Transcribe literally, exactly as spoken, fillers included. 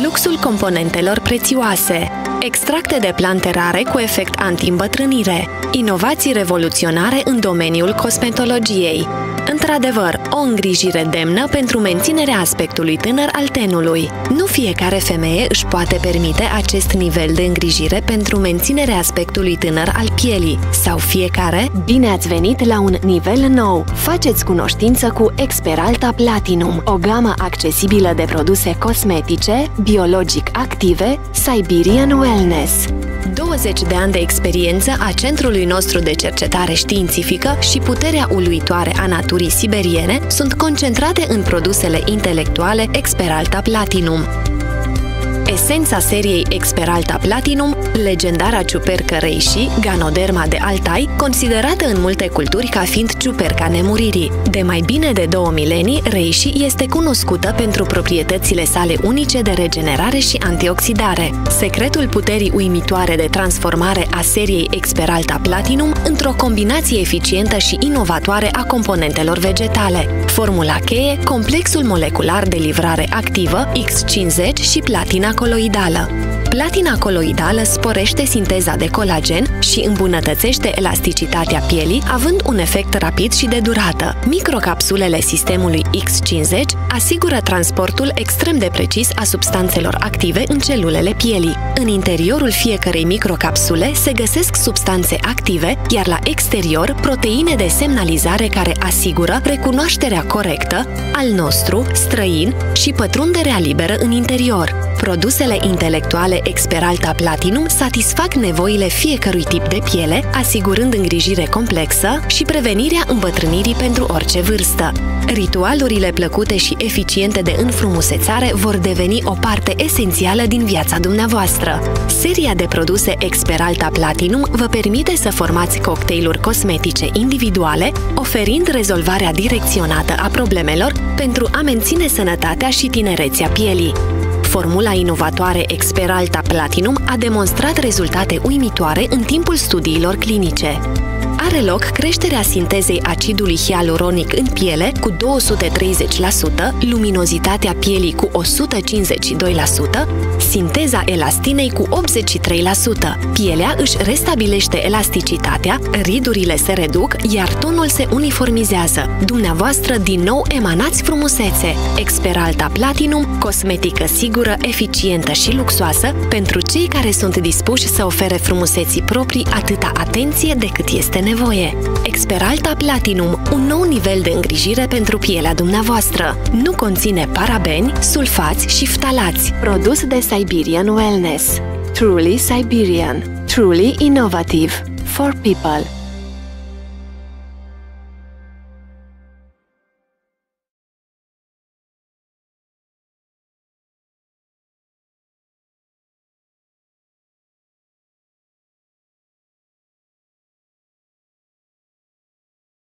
luxul componentelor prețioase, extracte de plante rare cu efect anti-îmbătrânire, inovații revoluționare în domeniul cosmetologiei. Într-adevăr, o îngrijire demnă pentru menținerea aspectului tânăr al tenului. Nu fiecare femeie își poate permite acest nivel de îngrijire pentru menținerea aspectului tânăr al pielii. Sau fiecare? Bine ați venit la un nivel nou! Faceți cunoștință cu Experalta Platinum, o gamă accesibilă de produse cosmetice, biologic active, Siberian Wellness. douăzeci de ani de experiență a centrului nostru de cercetare științifică și puterea uluitoare a naturii siberiene sunt concentrate în produsele intelectuale Experalta Platinum. Esența seriei Experalta Platinum, legendara ciupercă reishi, Ganoderma de Altai, considerată în multe culturi ca fiind ciuperca nemuririi. De mai bine de două milenii, reishi este cunoscută pentru proprietățile sale unice de regenerare și antioxidare. Secretul puterii uimitoare de transformare a seriei Experalta Platinum într-o combinație eficientă și inovatoare a componentelor vegetale. Formula cheie, complexul molecular de livrare activă X cincizeci și platina coloidală. Platina coloidală sporește sinteza de colagen și îmbunătățește elasticitatea pielii, având un efect rapid și de durată. Microcapsulele sistemului X cincizeci asigură transportul extrem de precis a substanțelor active în celulele pielii. În interiorul fiecărei microcapsule se găsesc substanțe active, iar la exterior proteine de semnalizare care asigură recunoașterea corectă al nostru, străin și pătrunderea liberă în interior. Produsele intelectuale Experalta Platinum satisfac nevoile fiecărui tip de piele, asigurând îngrijire complexă și prevenirea îmbătrânirii pentru orice vârstă. Ritualurile plăcute și eficiente de înfrumusețare vor deveni o parte esențială din viața dumneavoastră. Seria de produse Experalta Platinum vă permite să formați cocktailuri cosmetice individuale, oferind rezolvarea direcționată a problemelor pentru a menține sănătatea și tinerețea pielii. Formula inovatoare Experalta Platinum a demonstrat rezultate uimitoare în timpul studiilor clinice. Are loc creșterea sintezei acidului hialuronic în piele cu două sute treizeci la sută, luminozitatea pielii cu o sută cincizeci și doi la sută, sinteza elastinei cu optzeci și trei la sută. Pielea își restabilește elasticitatea, ridurile se reduc, iar tonul se uniformizează. Dumneavoastră din nou emanați frumusețe. Experalta Platinum, cosmetică sigură, eficientă și luxoasă pentru cei care sunt dispuși să ofere frumuseții proprii atâta atenție de cât este nevoie. Experalta Platinum, un nou nivel de îngrijire pentru pielea dumneavoastră. Nu conține parabeni, sulfați și ftalați. Produs de Siberian Wellness. Truly Siberian. Truly innovative. For people.